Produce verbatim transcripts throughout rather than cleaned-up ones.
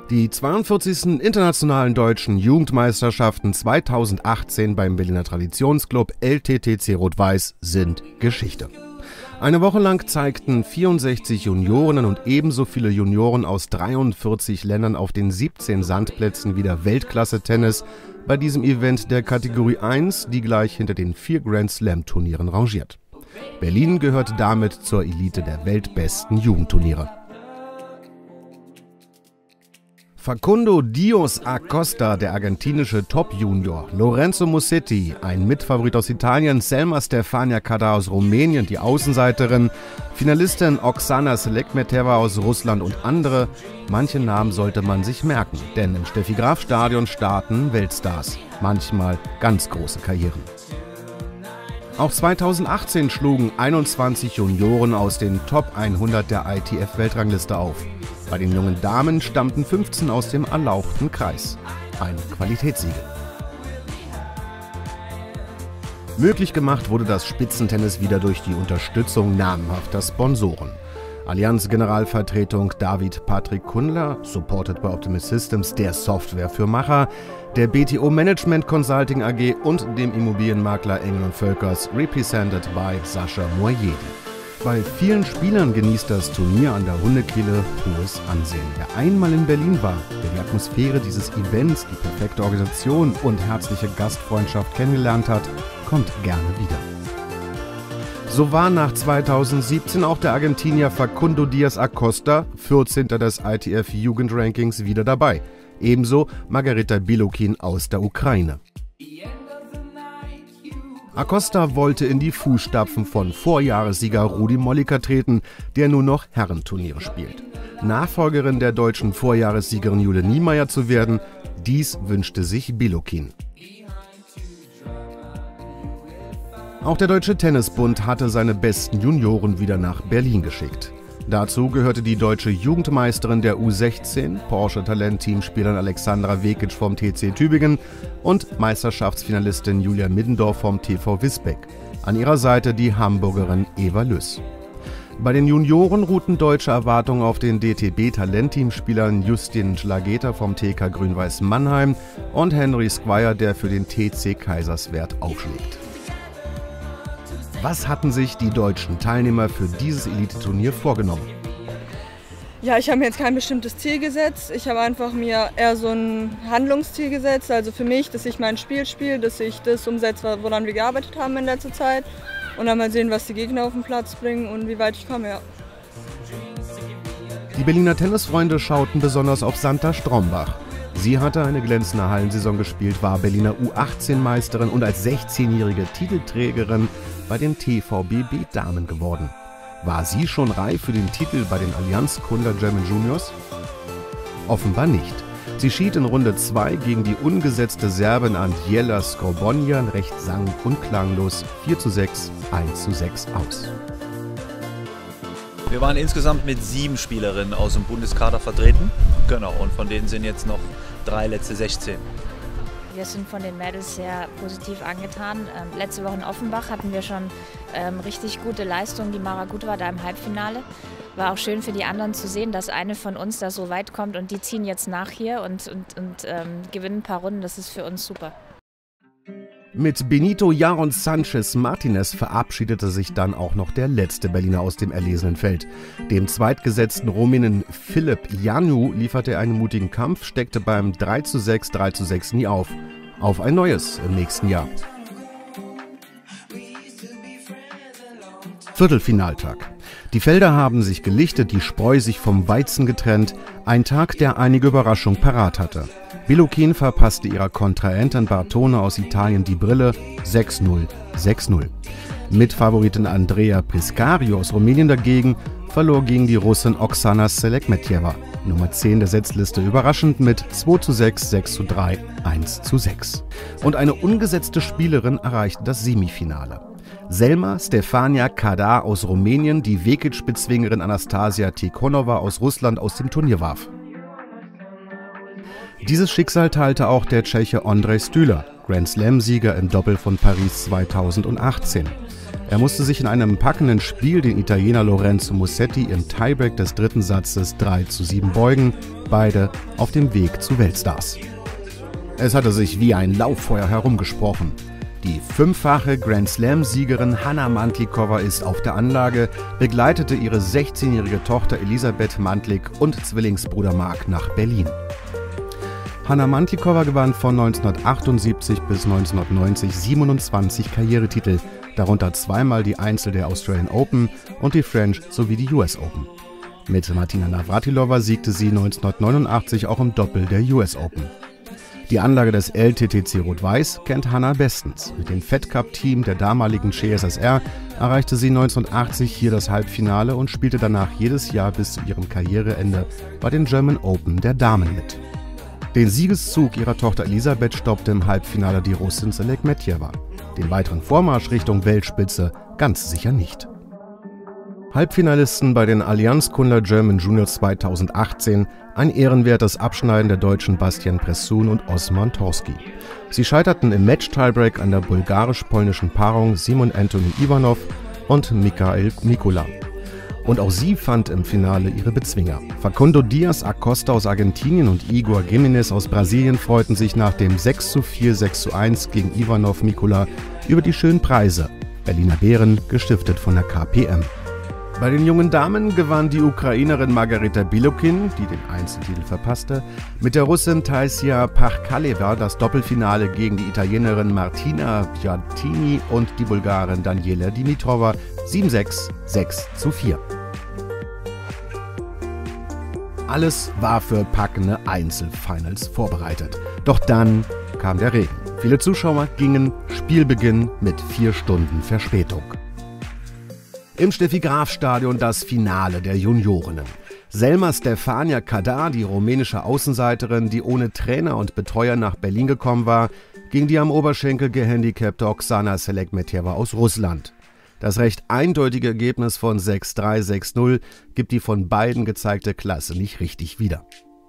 Die zweiundvierzigsten Internationalen Deutschen Jugendmeisterschaften zweitausendachtzehn beim Berliner Traditionsclub L T T C Rot-Weiß sind Geschichte. Eine Woche lang zeigten vierundsechzig Juniorinnen und ebenso viele Junioren aus dreiundvierzig Ländern auf den siebzehn Sandplätzen wieder Weltklasse-Tennis bei diesem Event der Kategorie eins, die gleich hinter den vier Grand-Slam-Turnieren rangiert. Berlin gehört damit zur Elite der weltbesten Jugendturniere. Facundo Dios Acosta, der argentinische Top-Junior, Lorenzo Musetti, ein Mitfavorit aus Italien, Selma Stefania Cadar aus Rumänien, die Außenseiterin, Finalistin Oksana Selekmeteva aus Russland und andere. Manche Namen sollte man sich merken, denn im Steffi-Graf-Stadion starten Weltstars, manchmal ganz große Karrieren. Auch zweitausendachtzehn schlugen einundzwanzig Junioren aus den Top hundert der I T F-Weltrangliste auf. Bei den jungen Damen stammten fünfzehn aus dem erlauchten Kreis. Ein Qualitätssiegel. Möglich gemacht wurde das Spitzentennis wieder durch die Unterstützung namhafter Sponsoren. Allianz Generalvertretung David Patrick Kundler, supported by Optimist Systems, der Software für Macher, der B T O Management Consulting A G und dem Immobilienmakler Engel und Völkers, represented by Sascha Moyedi. Bei vielen Spielern genießt das Turnier an der Hundekehle hohes Ansehen. Wer einmal in Berlin war, der die Atmosphäre dieses Events, die perfekte Organisation und herzliche Gastfreundschaft kennengelernt hat, kommt gerne wieder. So war nach zweitausendsiebzehn auch der Argentinier Facundo Dios Acosta, vierzehnter des I T F-Jugendrankings, wieder dabei. Ebenso Margarita Bilokin aus der Ukraine. Acosta wollte in die Fußstapfen von Vorjahressieger Rudi Molliker treten, der nur noch Herrenturniere spielt. Nachfolgerin der deutschen Vorjahressiegerin Jule Niemeyer zu werden, dies wünschte sich Bilokin. Auch der Deutsche Tennisbund hatte seine besten Junioren wieder nach Berlin geschickt. Dazu gehörte die deutsche Jugendmeisterin der U sechzehn, Porsche-Talent-Teamspielerin Alexandra Vekic vom T C Tübingen und Meisterschaftsfinalistin Julia Middendorf vom T V Wisbeck. An ihrer Seite die Hamburgerin Eva Lüss. Bei den Junioren ruhten deutsche Erwartungen auf den D T B-Talent-Teamspielern Justin Schlageter vom T K Grün-Weiß Mannheim und Henry Squire, der für den T C Kaiserswerth aufschlägt. Was hatten sich die deutschen Teilnehmer für dieses Elite-Turnier vorgenommen? Ja, ich habe mir jetzt kein bestimmtes Ziel gesetzt. Ich habe einfach mir eher so ein Handlungsziel gesetzt. Also für mich, dass ich mein Spiel spiele, dass ich das umsetze, woran wir gearbeitet haben in letzter Zeit. Und dann mal sehen, was die Gegner auf den Platz bringen und wie weit ich komme, ja. Die Berliner Tennisfreunde schauten besonders auf Santa Strombach. Sie hatte eine glänzende Hallensaison gespielt, war Berliner U achtzehn Meisterin und als sechzehnjährige Titelträgerin bei den T V B B-Damen geworden. War sie schon reif für den Titel bei den Allianz Kundler German Juniors? Offenbar nicht. Sie schied in Runde zwei gegen die ungesetzte Serbin Andjela Skobonja recht sang- und klanglos vier zu sechs, eins zu sechs aus. Wir waren insgesamt mit sieben Spielerinnen aus dem Bundeskader vertreten. Genau, und von denen sind jetzt noch drei letzte sechzehn. Wir sind von den Mädels sehr positiv angetan. Ähm, letzte Woche in Offenbach hatten wir schon ähm, richtig gute Leistungen. Die Mara Gut war da im Halbfinale. War auch schön für die anderen zu sehen, dass eine von uns da so weit kommt und die ziehen jetzt nach hier und, und, und ähm, gewinnen ein paar Runden. Das ist für uns super. Mit Benito Jaron Sanchez Martinez verabschiedete sich dann auch noch der letzte Berliner aus dem erlesenen Feld. Dem zweitgesetzten Rumänen Filip Ianu lieferte er einen mutigen Kampf, steckte beim drei zu sechs, drei zu sechs nie auf. Auf ein neues im nächsten Jahr. Viertelfinaltag. Die Felder haben sich gelichtet, die Spreu sich vom Weizen getrennt. Ein Tag, der einige Überraschung parat hatte. Bilokin verpasste ihrer Kontrahentin Bartone aus Italien die Brille sechs null, sechs null. Mitfavoritin Andrea Piscario aus Rumänien dagegen verlor gegen die Russin Oksana Selekmeteva, Nummer zehn der Setzliste, überraschend mit zwei zu sechs, sechs zu drei, eins zu sechs. Und eine ungesetzte Spielerin erreichte das Semifinale. Selma Stefania Cadar aus Rumänien, die Vekic-Bezwingerin Anastasia Tikhonova aus Russland aus dem Turnier warf. Dieses Schicksal teilte auch der Tscheche Ondrej Stüler, Grand-Slam-Sieger im Doppel von Paris zweitausendachtzehn. Er musste sich in einem packenden Spiel den Italiener Lorenzo Musetti im Tiebreak des dritten Satzes drei zu sieben beugen, beide auf dem Weg zu Weltstars. Es hatte sich wie ein Lauffeuer herumgesprochen. Die fünffache Grand-Slam-Siegerin Hana Mantlikova ist auf der Anlage, begleitete ihre sechzehnjährige Tochter Elisabeth Mantlik und Zwillingsbruder Marc nach Berlin. Hana Mantlikova gewann von neunzehnhundertachtundsiebzig bis neunzehnhundertneunzig siebenundzwanzig Karrieretitel, darunter zweimal die Einzel der Australian Open und die French sowie die U S Open. Mit Martina Navratilova siegte sie neunzehnhundertneunundachtzig auch im Doppel der U S Open. Die Anlage des L T T C Rot-Weiß kennt Hana bestens. Mit dem Fed Cup-Team der damaligen C S S R erreichte sie neunzehnhundertachtzig hier das Halbfinale und spielte danach jedes Jahr bis zu ihrem Karriereende bei den German Open der Damen mit. Den Siegeszug ihrer Tochter Elisabeth stoppte im Halbfinale die Russin Selekmetjeva. Den weiteren Vormarsch Richtung Weltspitze ganz sicher nicht. Halbfinalisten bei den Allianz Kundla German Juniors zweitausendachtzehn, ein ehrenwertes Abschneiden der Deutschen Bastian Pressun und Osman Torski. Sie scheiterten im Match-Tiebreak an der bulgarisch-polnischen Paarung Simon Anthony Ivanov und Mikhail Mikula. Und auch sie fand im Finale ihre Bezwinger. Facundo Diaz Acosta aus Argentinien und Igor Giménez aus Brasilien freuten sich nach dem sechs zu vier, sechs zu eins gegen Ivanov Mikula über die schönen Preise. Berliner Bären, gestiftet von der K P M. Bei den jungen Damen gewann die Ukrainerin Margarita Bilokin, die den Einzeltitel verpasste, mit der Russin Taisia Pachkaleva das Doppelfinale gegen die Italienerin Martina Biagini und die Bulgarin Daniela Dimitrova sieben sechs, sechs zu vier. Alles war für packende Einzelfinals vorbereitet. Doch dann kam der Regen. Viele Zuschauer gingen, Spielbeginn mit vier Stunden Verspätung. Im Steffi-Graf-Stadion das Finale der Juniorinnen. Selma Stefania Kadar, die rumänische Außenseiterin, die ohne Trainer und Betreuer nach Berlin gekommen war, gegen die am Oberschenkel gehandicapte Oksana Selekmetjeva aus Russland. Das recht eindeutige Ergebnis von sechs drei, sechs null gibt die von beiden gezeigte Klasse nicht richtig wieder.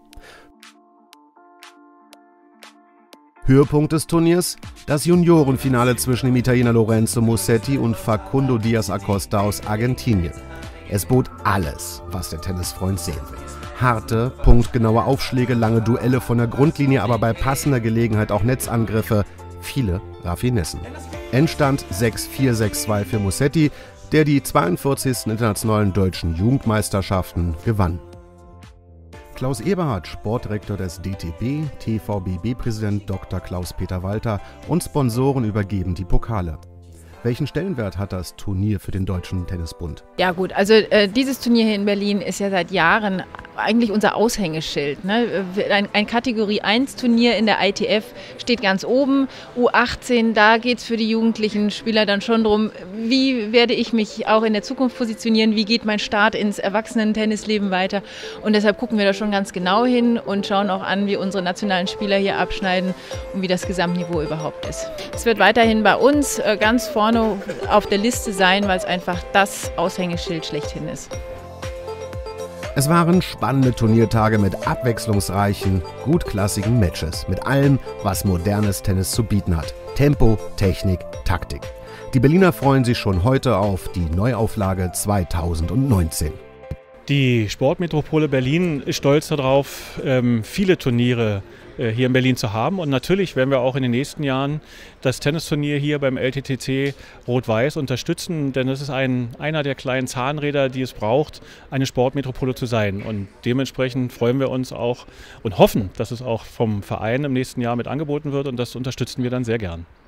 Höhepunkt des Turniers? Das Juniorenfinale zwischen dem Italiener Lorenzo Musetti und Facundo Diaz Acosta aus Argentinien. Es bot alles, was der Tennisfreund sehen will. Harte, punktgenaue Aufschläge, lange Duelle von der Grundlinie, aber bei passender Gelegenheit auch Netzangriffe, viele Raffinessen. Endstand sechs vier, sechs zwei für Musetti, der die zweiundvierzigsten internationalen deutschen Jugendmeisterschaften gewann. Klaus Eberhardt, Sportdirektor des D T B, T V B B-Präsident Doktor Klaus-Peter Walter und Sponsoren übergeben die Pokale. Welchen Stellenwert hat das Turnier für den Deutschen Tennisbund? Ja gut, also äh, dieses Turnier hier in Berlin ist ja seit Jahren eigentlich unser Aushängeschild. Ne? Ein, ein Kategorie eins Turnier in der I T F steht ganz oben. U achtzehn, da geht es für die jugendlichen Spieler dann schon darum, wie werde ich mich auch in der Zukunft positionieren, wie geht mein Start ins Erwachsenen-Tennisleben weiter. Und deshalb gucken wir da schon ganz genau hin und schauen auch an, wie unsere nationalen Spieler hier abschneiden und wie das Gesamtniveau überhaupt ist. Es wird weiterhin bei uns äh, ganz vorne auf der Liste sein, weil es einfach das Aushängeschild schlechthin ist. Es waren spannende Turniertage mit abwechslungsreichen, gutklassigen Matches. Mit allem, was modernes Tennis zu bieten hat. Tempo, Technik, Taktik. Die Berliner freuen sich schon heute auf die Neuauflage zweitausendneunzehn. Die Sportmetropole Berlin ist stolz darauf, viele Turniere hier in Berlin zu haben. Und natürlich werden wir auch in den nächsten Jahren das Tennisturnier hier beim L T T C Rot-Weiß unterstützen, denn es ist ein, einer der kleinen Zahnräder, die es braucht, eine Sportmetropole zu sein. Und dementsprechend freuen wir uns auch und hoffen, dass es auch vom Verein im nächsten Jahr mit angeboten wird, und das unterstützen wir dann sehr gern.